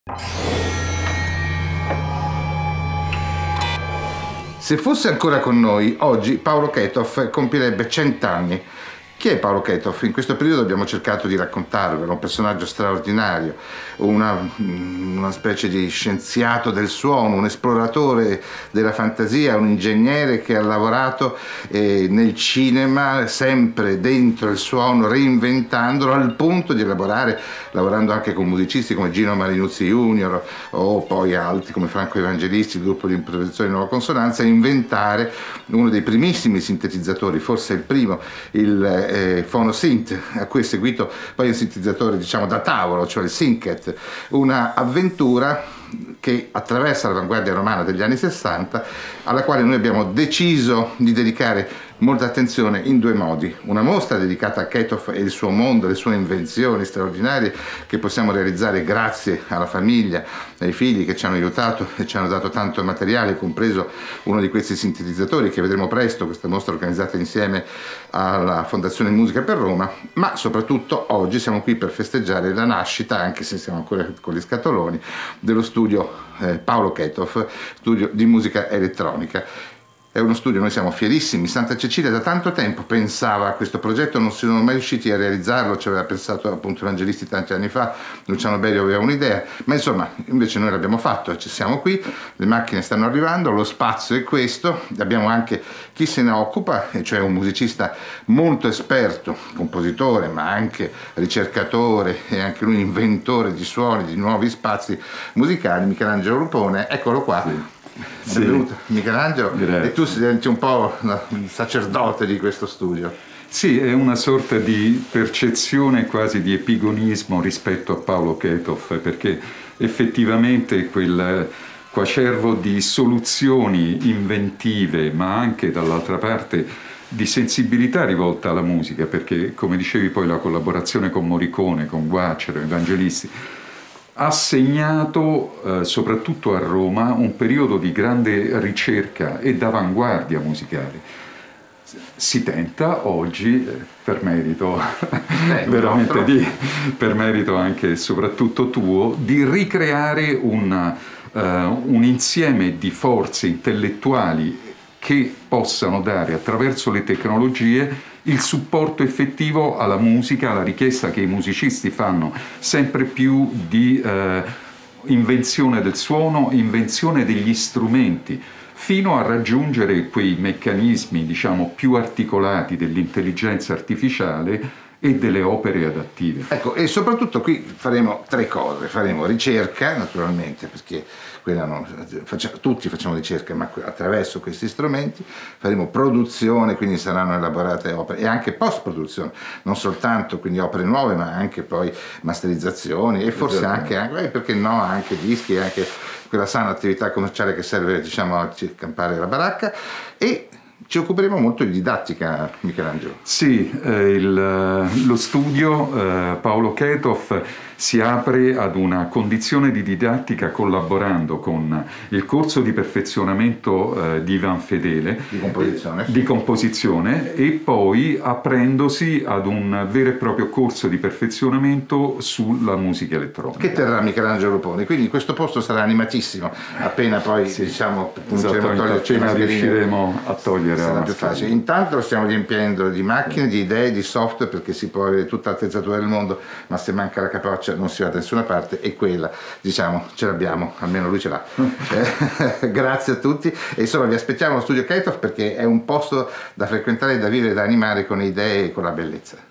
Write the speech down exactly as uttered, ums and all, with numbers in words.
Se fosse ancora con noi, oggi Paolo Ketov compirebbe cent'anni. Chi è Paolo Ketov? In questo periodo abbiamo cercato di raccontarvelo, un personaggio straordinario, una, una specie di scienziato del suono, un esploratore della fantasia, un ingegnere che ha lavorato eh, nel cinema, sempre dentro il suono, reinventandolo al punto di elaborare, lavorando anche con musicisti come Gino Marinuzzi junior o poi altri come Franco Evangelisti, il gruppo di improvvisazione di Nuova Consonanza, inventare uno dei primissimi sintetizzatori, forse il primo, il Eh, Phonosynth, a cui è seguito poi un sintetizzatore diciamo da tavolo, cioè il Syncat, una avventura che attraversa l'avanguardia romana degli anni sessanta, alla quale noi abbiamo deciso di dedicare molta attenzione in due modi: una mostra dedicata a Ketov e il suo mondo, le sue invenzioni straordinarie che possiamo realizzare grazie alla famiglia, ai figli che ci hanno aiutato e ci hanno dato tanto materiale, compreso uno di questi sintetizzatori che vedremo presto, questa mostra organizzata insieme alla Fondazione Musica per Roma. Ma soprattutto oggi siamo qui per festeggiare la nascita, anche se siamo ancora con gli scatoloni, dello studio eh, Paolo Ketov, studio di musica elettronica. È uno studio, noi siamo fierissimi. Santa Cecilia da tanto tempo pensava a questo progetto, non si sono mai riusciti a realizzarlo, ci aveva pensato appunto Evangelisti tanti anni fa, Luciano Berio aveva un'idea, ma insomma invece noi l'abbiamo fatto, ci siamo qui, le macchine stanno arrivando, lo spazio è questo, abbiamo anche chi se ne occupa, cioè un musicista molto esperto, compositore ma anche ricercatore e anche lui inventore di suoni, di nuovi spazi musicali, Michelangelo Rupone, eccolo qua. Sì. Benvenuto, sì. Michelangelo, direi. E tu diventi un po' il sacerdote di questo studio. Sì, è una sorta di percezione quasi di epigonismo rispetto a Paolo Ketov, perché effettivamente quel quacervo di soluzioni inventive, ma anche dall'altra parte di sensibilità rivolta alla musica, perché come dicevi poi la collaborazione con Morricone, con Guacciaro, Evangelisti, ha segnato, eh, soprattutto a Roma, un periodo di grande ricerca e d'avanguardia musicale. Si tenta oggi, eh, per merito eh, veramente di, per merito anche e soprattutto tuo, di ricreare un, uh, un insieme di forze intellettuali che possano dare attraverso le tecnologie il supporto effettivo alla musica, alla richiesta che i musicisti fanno sempre più di eh, invenzione del suono, invenzione degli strumenti, fino a raggiungere quei meccanismi, diciamo, più articolati dell'intelligenza artificiale e delle opere adattive. Ecco, e soprattutto qui faremo tre cose: faremo ricerca, naturalmente, perché quella non, facciamo, tutti facciamo ricerca, ma attraverso questi strumenti faremo produzione, quindi saranno elaborate opere, e anche post-produzione, non soltanto quindi opere nuove, ma anche poi masterizzazioni e forse anche, anche perché no, anche dischi, anche quella sana attività commerciale che serve, diciamo, a campare la baracca. E ci occuperemo molto di didattica, Michelangelo. Sì, eh, il, lo studio eh, Paolo Ketov si apre ad una condizione di didattica collaborando con il corso di perfezionamento eh, di Ivan Fedele di composizione, di composizione e poi aprendosi ad un vero e proprio corso di perfezionamento sulla musica elettronica che terrà Michelangelo Rupone. Quindi questo posto sarà animatissimo appena poi sì, diciamo appena riusciremo a togliere, sarà più facile. Intanto lo stiamo riempiendo di macchine, di idee, di software, perché si può avere tutta l'attrezzatura del mondo, ma se manca la capoccia non si va da nessuna parte, e quella, diciamo, ce l'abbiamo, almeno lui ce l'ha. eh, grazie a tutti, e insomma vi aspettiamo allo studio Ketov, perché è un posto da frequentare, da vivere, da animare con le idee e con la bellezza.